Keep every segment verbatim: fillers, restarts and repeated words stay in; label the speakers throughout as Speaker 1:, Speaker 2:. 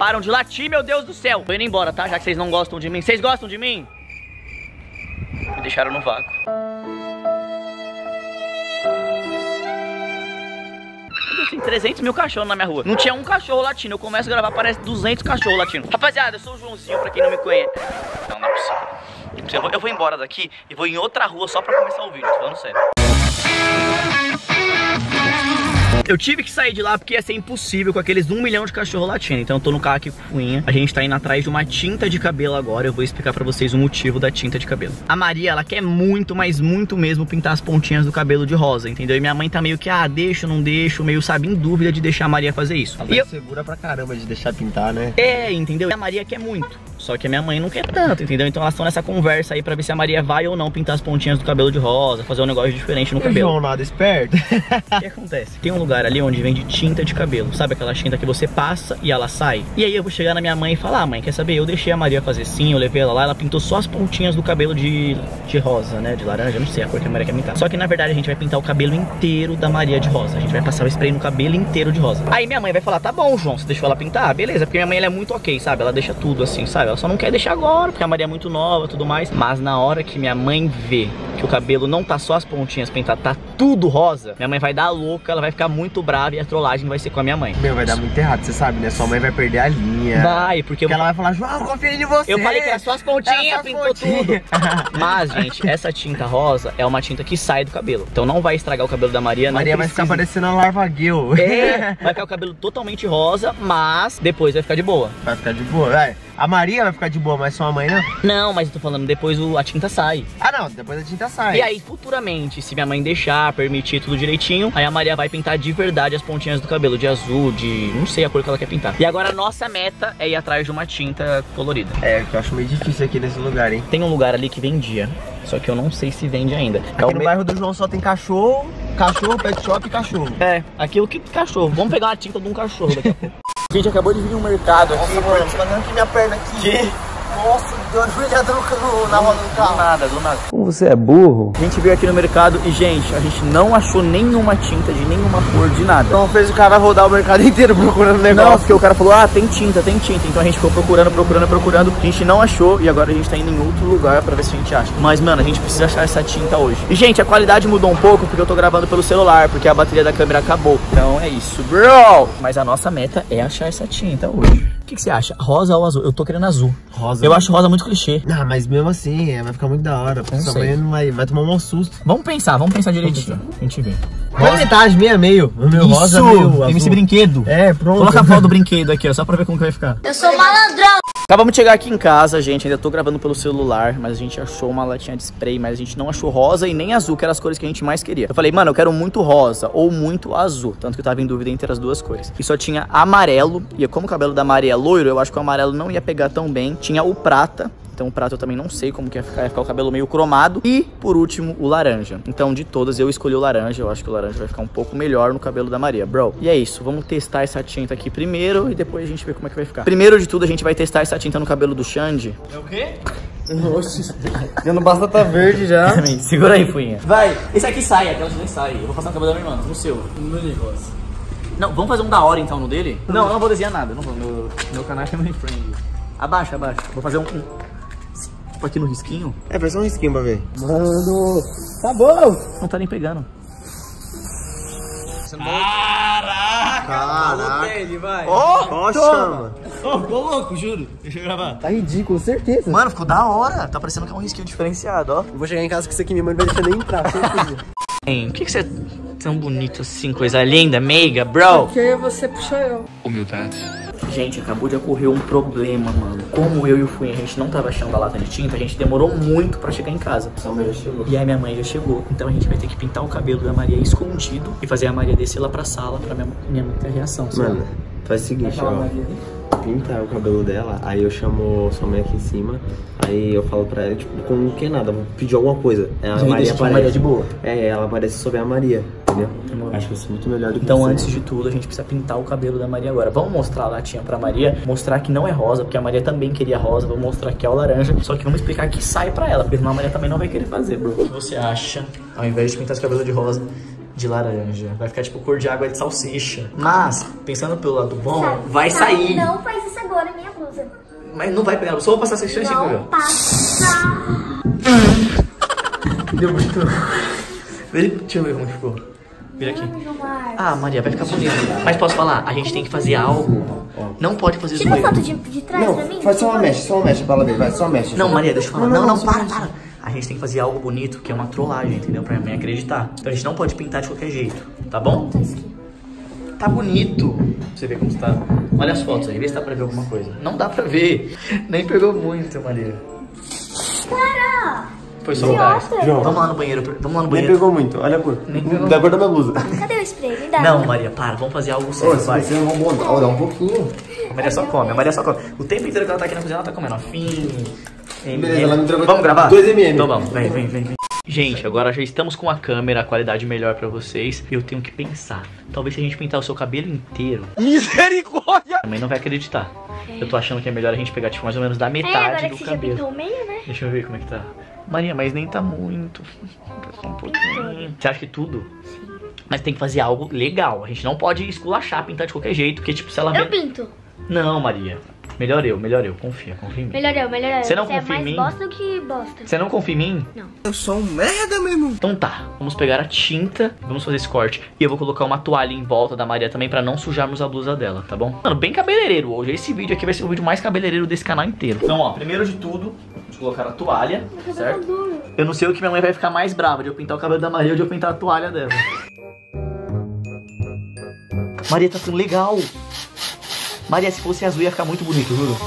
Speaker 1: param de latir, meu Deus do céu. Tô indo embora, tá? Já que vocês não gostam de mim. Vocês gostam de mim? Me deixaram no vácuo. Tem trezentos mil cachorros na minha rua. Não tinha um cachorro latindo. Eu começo a gravar, parece duzentos cachorros latindo. Rapaziada, eu sou o Joãozinho, pra quem não me conhece. Não, não é possível. Eu vou, eu vou embora daqui e vou em outra rua só pra começar o vídeo. Tô falando sério. Eu tive que sair de lá porque ia ser impossível com aqueles um milhão de cachorro latindo. Então eu tô no carro aqui com o Fuinha. A gente tá indo atrás de uma tinta de cabelo agora. Eu vou explicar pra vocês o motivo da tinta de cabelo. A Maria, ela quer muito, mas muito mesmo pintar as pontinhas do cabelo de rosa, entendeu? E minha mãe tá meio que, ah, deixo, não deixo, meio, sabe, em dúvida de deixar a Maria fazer isso.
Speaker 2: Ela é eu... segura pra caramba de deixar pintar, né?
Speaker 1: É, entendeu? E a Maria quer muito. Só que a minha mãe não quer tanto, entendeu? Então elas estão nessa conversa aí pra ver se a Maria vai ou não pintar as pontinhas do cabelo de rosa, fazer um negócio diferente no cabelo.
Speaker 2: João, nada esperto.
Speaker 1: O que acontece? Tem um lugar ali onde vende tinta de cabelo. Sabe aquela tinta que você passa e ela sai? E aí eu vou chegar na minha mãe e falar, ah, mãe, quer saber? Eu deixei a Maria fazer sim, eu levei ela lá, ela pintou só as pontinhas do cabelo de, de rosa, né? De laranja, não sei a cor que a Maria quer pintar. Só que na verdade a gente vai pintar o cabelo inteiro da Maria de rosa. A gente vai passar o spray no cabelo inteiro de rosa. Aí minha mãe vai falar, tá bom, João, você deixou ela pintar? Beleza, porque minha mãe ela é muito ok, sabe? Ela deixa tudo assim, sabe? Ela só não quer deixar agora, porque a Maria é muito nova e tudo mais. Mas na hora que minha mãe vê que o cabelo não tá só as pontinhas pintadas, tá tudo rosa, minha mãe vai dar louca, ela vai ficar muito brava e a trollagem vai ser com a minha mãe.
Speaker 2: Meu, vai dar muito errado, você sabe, né? Sua mãe vai perder a linha.
Speaker 1: Vai, porque,
Speaker 2: porque ela vai falar, João, confia em você.
Speaker 1: Eu falei que era só as pontinhas, pintou pontinha. tudo. Mas, gente, essa tinta rosa é uma tinta que sai do cabelo. Então não vai estragar o cabelo da Maria. Não
Speaker 2: Maria vai ficar parecendo a larva Gil.
Speaker 1: É, vai ficar o cabelo totalmente rosa, mas depois vai ficar de boa.
Speaker 2: Vai ficar de boa, vai. A Maria vai ficar de boa, mas sua mãe não?
Speaker 1: Não, mas eu tô falando, depois o, a tinta sai.
Speaker 2: Ah, não, depois a tinta sai.
Speaker 1: E aí, futuramente, se minha mãe deixar, permitir tudo direitinho, aí a Maria vai pintar de verdade as pontinhas do cabelo, de azul, de... não sei a cor que ela quer pintar. E agora a nossa meta é ir atrás de uma tinta colorida.
Speaker 2: É, que eu acho meio difícil aqui nesse lugar, hein?
Speaker 1: Tem um lugar ali que vendia, só que eu não sei se vende ainda.
Speaker 2: Aqui é no me... bairro do João só tem cachorro, cachorro, pet shop e cachorro.
Speaker 1: É, aquilo que cachorro. Vamos pegar uma tinta de um cachorro daqui a pouco. A gente acabou de vir no mercado aqui,
Speaker 2: nossa, mano. Fazendo aqui minha perna aqui. Que? Nossa, deu uma joelhada no, na roda do carro.
Speaker 1: Do nada, do nada.
Speaker 2: Como você é burro?
Speaker 1: A gente veio aqui no mercado e, gente, a gente não achou nenhuma tinta de nenhuma cor, de nada.
Speaker 2: Então fez o cara rodar o mercado inteiro procurando negócio.
Speaker 1: Não, porque o cara falou, ah, tem tinta, tem tinta. Então a gente ficou procurando, procurando, procurando. A gente não achou e agora a gente tá indo em outro lugar pra ver se a gente acha. Mas, mano, a gente precisa achar essa tinta hoje. E, gente, a qualidade mudou um pouco porque eu tô gravando pelo celular, porque a bateria da câmera acabou. Então é isso, bro! Mas a nossa meta é achar essa tinta hoje. O que, que você acha? Rosa ou azul? Eu tô querendo azul. Rosa. Eu acho rosa muito clichê.
Speaker 2: Não, mas mesmo assim, vai ficar muito da hora. Sua mãe não vai, vai tomar um mau susto.
Speaker 1: Vamos pensar, vamos pensar direitinho. A gente vê.
Speaker 2: Rosa. Metade, meia, meio. O meu
Speaker 1: Isso,
Speaker 2: rosa, meio
Speaker 1: tem esse brinquedo.
Speaker 2: É, pronto.
Speaker 1: Coloca a foto do brinquedo aqui, ó, só pra ver como que vai ficar.
Speaker 3: Eu sou malandrão.
Speaker 1: Acabamos de chegar aqui em casa, gente. Ainda tô gravando pelo celular, mas a gente achou uma latinha de spray, mas a gente não achou rosa e nem azul, que eram as cores que a gente mais queria. Eu falei, mano, eu quero muito rosa ou muito azul. Tanto que eu tava em dúvida entre as duas cores. E só tinha amarelo. E como o cabelo da Maria é loiro, eu acho que o amarelo não ia pegar tão bem. Tinha o prata. Então o prata eu também não sei como que ia ficar, ia ficar o cabelo meio cromado. E, por último, o laranja. Então, de todas, eu escolhi o laranja. Eu acho que o laranja vai ficar um pouco melhor no cabelo da Maria, bro. E é isso, vamos testar essa tinta aqui primeiro e depois a gente vê como é que vai ficar. Primeiro de tudo, a gente vai testar essa tinta no cabelo do Xande.
Speaker 2: É o quê? Oxe, já não basta tá verde já.
Speaker 1: Segura aí, Fuinha. Vai, esse aqui sai, aquela nem sai. Eu vou passar no cabelo da minha irmã, no seu.
Speaker 2: No negócio.
Speaker 1: Não, vamos fazer um da hora então no dele? Não, eu não vou desenhar nada, não vou. Meu, meu canal é family friendly. Abaixa, abaixa. Vou fazer um... um... Tipo aqui no risquinho.
Speaker 2: É, faz só um risquinho pra ver.
Speaker 1: Mano, tá bom. Não tá nem pegando.
Speaker 2: Caraca! Caraca!
Speaker 3: Ele vai.
Speaker 2: Ó, ó, chama.
Speaker 1: Ó, ficou louco, juro. Deixa eu gravar.
Speaker 2: Tá ridículo, certeza.
Speaker 1: Mano, ficou da hora. Tá parecendo que é um risquinho diferenciado, ó.
Speaker 2: Eu vou chegar em casa com isso aqui, minha mãe não vai deixar nem entrar, certeza.
Speaker 1: Hein, por que, que você é tão bonito assim, coisa linda, meiga, bro?
Speaker 3: Porque você puxou eu.
Speaker 4: Humildade.
Speaker 1: Gente, acabou de ocorrer um problema, mano. Como eu e o Fuinha, a gente não tava achando a lata de tinta, a gente demorou muito pra chegar em casa.
Speaker 2: Sua mãe já chegou.
Speaker 1: E aí minha mãe já chegou. Então a gente vai ter que pintar o cabelo da Maria escondido e fazer a Maria descer lá pra sala pra minha, minha mãe ter a reação.
Speaker 2: Mano, sabe? Faz o seguinte, ó. Pintar o cabelo dela, aí eu chamo sua mãe aqui em cima, aí eu falo pra ela, tipo, como que é nada, vou pedir alguma coisa. Ela, a Maria aparece.
Speaker 1: Maria de boa.
Speaker 2: É, ela aparece sobre a Maria, entendeu? Acho que isso é muito melhor do que
Speaker 1: Então,
Speaker 2: você.
Speaker 1: antes de tudo, a gente precisa pintar o cabelo da Maria agora. Vamos mostrar a latinha pra Maria, mostrar que não é rosa, porque a Maria também queria rosa. Vamos mostrar que é o laranja, só que vamos explicar que sai pra ela, porque senão a Maria também não vai querer fazer, bro. O que você acha, ao invés de pintar esse cabelo de rosa, de laranja? Vai ficar tipo cor de água de salsicha. Mas, pensando pelo lado bom, vai sair.
Speaker 3: Não faz isso agora,
Speaker 1: Mas não vai pegar, só vou passar seis cinco, viu?
Speaker 3: Passa.
Speaker 1: Deu muito. Deixa eu ver como ficou. Vira aqui. Ah, Maria, vai ficar bonito. Mas posso falar? A gente tem que fazer algo. Não pode fazer
Speaker 3: Tira a
Speaker 1: zoeira.
Speaker 3: foto de, de trás
Speaker 2: Não,
Speaker 3: pra mim.
Speaker 2: faz só uma mecha, só uma mecha pra ela ver, vai, só uma mecha.
Speaker 1: Não, Maria, deixa eu falar. Não, não,
Speaker 2: não, só
Speaker 1: para,
Speaker 2: mecha.
Speaker 1: para. A gente tem que fazer algo bonito, que é uma trollagem, entendeu? Pra mim acreditar. Então a gente não pode pintar de qualquer jeito, tá bom?
Speaker 3: Tá aqui.
Speaker 1: Tá bonito. Você vê como está. Olha as fotos aí, vê se dá pra ver alguma coisa. Não dá pra ver. Nem pegou muito, Maria.
Speaker 3: Para!
Speaker 1: Foi só o gás.
Speaker 2: João.
Speaker 1: Vamos lá no banheiro. Vamos lá no
Speaker 2: Nem
Speaker 1: banheiro.
Speaker 2: pegou muito, olha a cor.
Speaker 1: Nem pegou.
Speaker 2: Da cor da minha blusa.
Speaker 3: Cadê o spray? Me dá.
Speaker 1: Não, Maria, para. Vamos fazer algo
Speaker 2: Ô,
Speaker 1: sério,
Speaker 2: se
Speaker 1: vai.
Speaker 2: você não vão botar, dá um pouquinho.
Speaker 1: A Maria só come, a Maria só come. O tempo inteiro que ela tá aqui na cozinha, ela tá comendo. Ó, fim.
Speaker 2: Beleza, ela me entregou
Speaker 1: Vamos gravar?
Speaker 2: dois mililitros.
Speaker 1: Então vamos, vem, vem, vem, vem. Gente, agora já estamos com a câmera, a qualidade melhor pra vocês. Eu tenho que pensar. Talvez se a gente pintar o seu cabelo inteiro,
Speaker 2: Misericórdia!
Speaker 1: também não vai acreditar. Eu tô achando que é melhor a gente pegar, tipo, mais ou menos da
Speaker 3: É,
Speaker 1: metade
Speaker 3: agora
Speaker 1: do
Speaker 3: que você já
Speaker 1: cabelo.
Speaker 3: pintou o meio, né?
Speaker 1: Deixa eu ver como é que tá. Maria, mas nem tá muito. Só um pouquinho. Você acha que tudo?
Speaker 3: Sim.
Speaker 1: Mas tem que fazer algo legal. A gente não pode esculachar, pintar de qualquer jeito. Porque, tipo, se ela
Speaker 3: Eu
Speaker 1: ver...
Speaker 3: pinto.
Speaker 1: Não, Maria. Melhor eu, melhor eu. Confia, confia em mim.
Speaker 3: Melhor eu, melhor eu.
Speaker 1: Você não
Speaker 3: é
Speaker 1: confia em
Speaker 3: mais
Speaker 1: mim?
Speaker 3: bosta do que bosta.
Speaker 1: Você não confia em mim?
Speaker 3: Não.
Speaker 2: Eu sou um merda, meu irmão.
Speaker 1: Então tá, vamos pegar a tinta, vamos fazer esse corte. E eu vou colocar uma toalha em volta da Maria também pra não sujarmos a blusa dela, tá bom? Mano, bem cabeleireiro hoje. Esse vídeo aqui vai ser o vídeo mais cabeleireiro desse canal inteiro. Então, ó, primeiro de tudo, vamos colocar a toalha, certo? Eu não sei o que minha mãe vai ficar mais brava, de eu pintar o cabelo da Maria ou de eu pintar a toalha dela. Maria, tá ficando legal. Maria, se fosse azul ia ficar muito bonito, juro.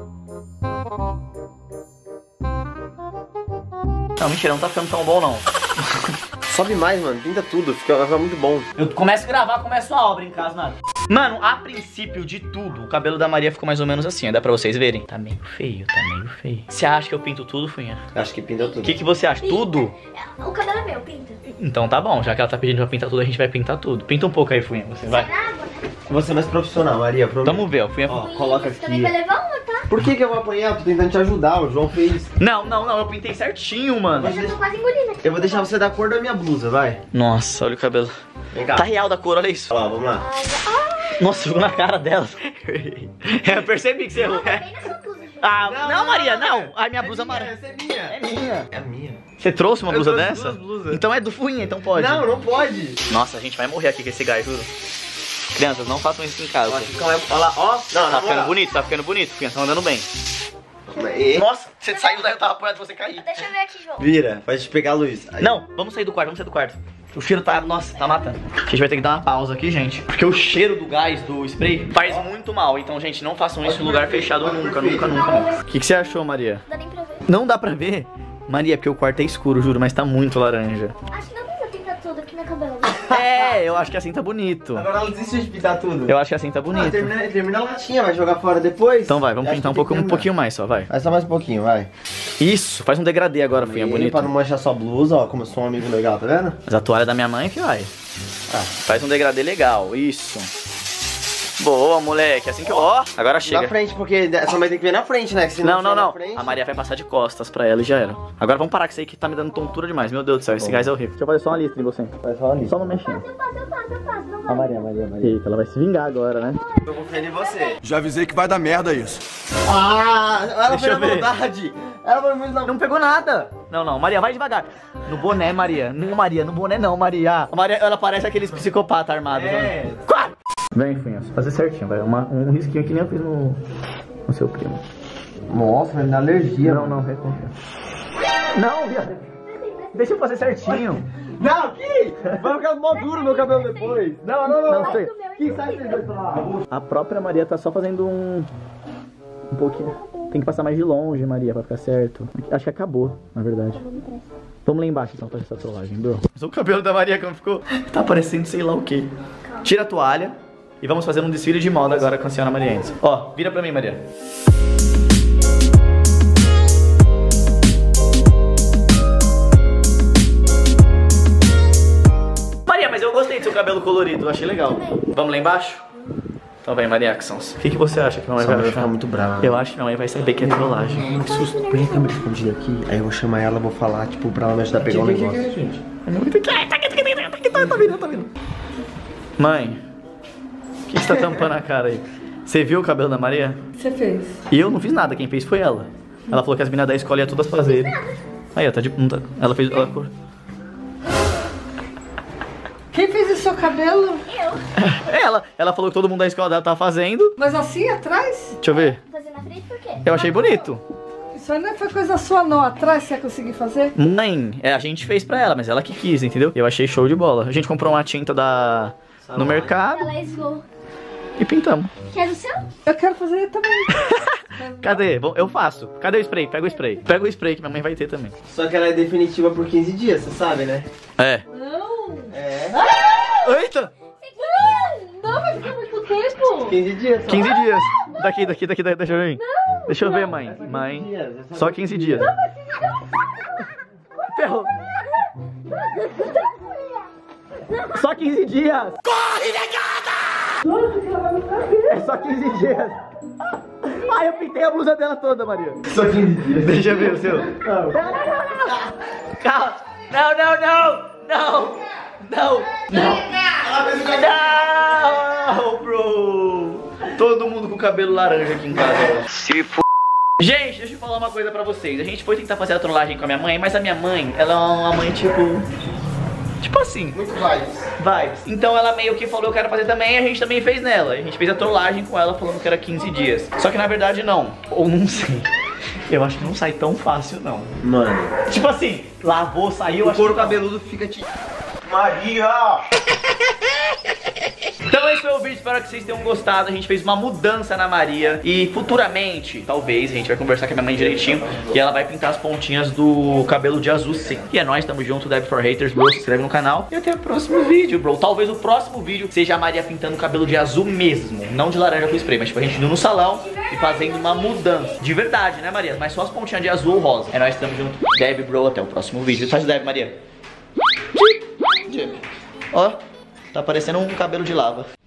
Speaker 1: Não, mentira, não tá ficando tão bom não.
Speaker 2: Sobe mais, mano, pinta tudo, fica, vai ficar muito bom.
Speaker 1: Eu começo a gravar, começo a obra em casa, nada. Mano, a princípio de tudo, o cabelo da Maria ficou mais ou menos assim, ó, dá pra vocês verem. Tá meio feio, tá meio feio. Você acha que eu pinto tudo, Funha?
Speaker 2: Acho que pinta
Speaker 1: O
Speaker 2: tudo.
Speaker 1: que, que você acha? Tudo?
Speaker 3: O cabelo é meu, pinta.
Speaker 1: Então tá bom, já que ela tá pedindo pra pintar tudo, a gente vai pintar tudo. Pinta um pouco aí, Funha, você vai.
Speaker 2: Você é mais profissional, Maria. Pro...
Speaker 1: Vamos ver, ó, Funha.
Speaker 2: Ó, coloca
Speaker 3: Você também vai
Speaker 2: aqui.
Speaker 3: levar uma, tá?
Speaker 2: Por que que eu vou apanhar? Eu tô tentando te ajudar, o João fez.
Speaker 1: Não, não, não, eu pintei certinho, mano.
Speaker 3: Eu já tô quase engolindo aqui.
Speaker 2: Eu vou deixar você da cor da minha blusa, vai.
Speaker 1: Nossa, olha o cabelo.
Speaker 2: Vem cá.
Speaker 1: Tá real da cor, olha isso.
Speaker 2: Ó, vamos lá.
Speaker 1: Nossa, ficou na cara dela. Eu percebi que você errou.
Speaker 3: Bem na sua blusa, gente.
Speaker 1: Ah, não,
Speaker 2: não,
Speaker 1: Maria,
Speaker 2: não,
Speaker 1: não.
Speaker 2: é.
Speaker 1: Ai, minha blusa amarela.
Speaker 2: Essa é minha.
Speaker 1: É minha.
Speaker 2: É minha.
Speaker 1: Você trouxe uma
Speaker 2: Eu
Speaker 1: blusa
Speaker 2: trouxe
Speaker 1: dessa?
Speaker 2: duas blusas.
Speaker 1: Então é do Funha, então pode.
Speaker 2: Não, não pode.
Speaker 1: Nossa, a gente vai morrer aqui com esse gás, juro. Crianças, não façam isso em casa.
Speaker 2: Olha lá, ó. Não,
Speaker 1: Tá ficando bonito, tá ficando bonito. Funha, tá andando bem.
Speaker 2: bonito.
Speaker 1: Nossa, você saiu daí, eu tava apoiado, você cair.
Speaker 3: Deixa eu ver aqui, João.
Speaker 2: Vira, faz te pegar a luz. Aí.
Speaker 1: Não, vamos sair do quarto, vamos sair do quarto. O cheiro tá, nossa, tá matando. A gente vai ter que dar uma pausa aqui, gente. Porque o cheiro do gás, do spray, faz muito mal. Então, gente, não façam isso em lugar fechado nunca, nunca, nunca. O que, que você achou, Maria?
Speaker 3: Não dá nem pra ver.
Speaker 1: Não dá pra ver? Maria, porque o quarto é escuro, juro, mas tá muito laranja.
Speaker 3: Acho que não precisa pintar tudo aqui na cabelo.
Speaker 1: É, eu acho que assim tá bonito.
Speaker 2: Agora ela desistiu de pintar tudo.
Speaker 1: Eu acho que assim tá
Speaker 2: Ah,
Speaker 1: bonito.
Speaker 2: termina, termina a latinha, vai jogar fora depois?
Speaker 1: Então vai, vamos
Speaker 2: Acho
Speaker 1: pintar um,
Speaker 2: que tem
Speaker 1: pouco,
Speaker 2: que
Speaker 1: um
Speaker 2: terminar.
Speaker 1: pouquinho mais só, vai.
Speaker 2: Vai só mais um pouquinho, vai.
Speaker 1: Isso, faz um degradê agora, Funha,
Speaker 2: E
Speaker 1: bonito.
Speaker 2: pra não manchar sua blusa, ó, como eu sou um amigo legal, tá vendo?
Speaker 1: Mas a toalha da minha mãe que vai.
Speaker 2: Ah.
Speaker 1: Faz um degradê legal, isso. Boa, moleque, assim que eu... Ó, agora chega.
Speaker 2: Na frente, porque sua mãe tem que ver na frente, né? Que se não,
Speaker 1: Não, não,
Speaker 2: for na
Speaker 1: não.
Speaker 2: frente-
Speaker 1: A Maria vai passar de costas pra ela e já era. Agora vamos parar com isso aí que tá me dando tontura demais. Meu Deus do céu, esse gás é horrível. Deixa eu fazer só uma lista em você.
Speaker 2: Vai só ali.
Speaker 1: Só não mexendo.
Speaker 3: Eu faço, eu faço, eu faço. Não vai.
Speaker 2: A Maria, Maria, Maria.
Speaker 1: Eita, ela vai se vingar agora, né?
Speaker 2: Eu vou confiando em você.
Speaker 4: Já avisei que vai dar merda isso.
Speaker 2: Ah, ela
Speaker 1: Deixa
Speaker 2: foi
Speaker 1: eu
Speaker 2: na
Speaker 1: ver.
Speaker 2: maldade. Ela foi muito na
Speaker 1: Não pegou nada. Não, não, Maria, vai devagar. No boné, Maria. Não, Maria, no boné não, Maria. A Maria, ela parece aqueles psicopatas armados.
Speaker 2: É.
Speaker 1: Né? Quatro. Vem, Funhas, fazer certinho, vai. Uma, um risquinho que nem eu fiz no, no seu primo.
Speaker 2: Nossa, vai me dar alergia.
Speaker 1: Não, não, reconfia. Não, viado. Deixa eu fazer certinho.
Speaker 2: Não, que? Vai ficar mó duro meu cabelo depois. Não, não, não.
Speaker 1: Não, sei.
Speaker 2: Que sai vocês dois pra lá?
Speaker 1: A própria Maria tá só fazendo um... Um pouquinho. Tem que passar mais de longe, Maria, pra ficar certo. Acho que acabou, na verdade. Vamos lá embaixo, então, fazer essa trollagem, bro. O cabelo da Maria como ficou? Tá parecendo sei lá o quê. Tira a toalha e vamos fazer um desfile de moda agora com a senhora Mariense. Ó, vira pra mim, Maria. Maria, mas eu gostei do seu cabelo colorido, achei legal. Vamos lá embaixo? Então vem, Maria Axons. O que, que você acha que a mamãe vai
Speaker 2: Vai
Speaker 1: achar?
Speaker 2: ficar muito brava.
Speaker 1: Eu acho que a mamãe vai saber que é trollagem.
Speaker 2: Que susto. Põe a câmera escondida aqui. Aí eu vou chamar ela, vou falar, tipo, pra ela me ajudar a pegar o negócio.
Speaker 1: Tá vindo, tá vindo. Mãe, o que você tá tampando a cara aí? Você viu o cabelo da Maria?
Speaker 5: Você fez.
Speaker 1: E eu não fiz nada, quem fez foi ela. Ela falou que as meninas da escola iam todas fazer. Aí, ó, tá de punta. Ela fez... Ela...
Speaker 5: Quem fez o seu cabelo?
Speaker 1: Ela. Ela falou que todo mundo da escola dela tava fazendo.
Speaker 5: Mas assim, atrás?
Speaker 1: Deixa eu ver.
Speaker 3: Fazer na frente por quê?
Speaker 1: Eu achei bonito.
Speaker 5: Isso aí não foi coisa sua não, atrás você ia conseguir fazer?
Speaker 1: Nem. É, a gente fez pra ela, mas ela que quis, entendeu? Eu achei show de bola. A gente comprou uma tinta da... no mercado
Speaker 3: Ela esgou.
Speaker 1: e pintamos.
Speaker 3: Quer o seu?
Speaker 5: Eu quero fazer também.
Speaker 1: Cadê? Bom, eu faço. Cadê o spray? Pega o spray. Pega o spray que minha mãe vai ter também.
Speaker 2: Só que ela é definitiva por quinze dias, você sabe, né?
Speaker 1: É.
Speaker 5: Não.
Speaker 2: É.
Speaker 1: Eita!
Speaker 5: Não, vai ficar muito tempo.
Speaker 2: quinze dias só.
Speaker 1: quinze dias. Daqui, daqui, daqui, daqui, deixa eu ver. Deixa eu ver, mãe. Mãe.
Speaker 2: dias, é
Speaker 1: Só quinze dias. Ferrou. Só quinze dias. Corre, negada! É só quinze dias. Ai, eu pintei a blusa dela toda, Maria.
Speaker 2: Só quinze dias.
Speaker 1: Deixa eu ver o seu. Não. Calma. Não, não, não. Não. Não. Não. Não, bro. Todo mundo com cabelo laranja aqui em casa. Se f... Gente, deixa eu falar uma coisa pra vocês. A gente foi tentar fazer a trollagem com a minha mãe, mas a minha mãe, ela é uma mãe tipo... Tipo assim.
Speaker 2: Muito vibes.
Speaker 1: Vibes. Então ela meio que falou, eu quero fazer também, e a gente também fez nela. A gente fez a trollagem com ela falando que era quinze dias. Só que na verdade não. Ou não sei. Eu acho que não sai tão fácil não.
Speaker 2: Mano.
Speaker 1: Tipo assim, lavou, saiu,
Speaker 2: O
Speaker 1: acho
Speaker 2: couro
Speaker 1: que não.
Speaker 2: cabeludo fica tipo... Maria!
Speaker 1: Então esse foi o vídeo, espero que vocês tenham gostado. A gente fez uma mudança na Maria. E futuramente, talvez, a gente vai conversar com a minha mãe direitinho e ela vai pintar as pontinhas do cabelo de azul sim. E é nóis, tamo junto, Deb for Haters, bro. Se inscreve no canal e até o próximo vídeo, bro. Talvez o próximo vídeo seja a Maria pintando o cabelo de azul mesmo, não de laranja com spray, mas tipo a gente indo no salão e fazendo uma mudança de verdade, né, Maria? Mas só as pontinhas de azul ou rosa. É nóis, tamo junto, Deb, bro. Até o próximo vídeo. Faz o Deb, Maria. Ó, tá parecendo um cabelo de lava.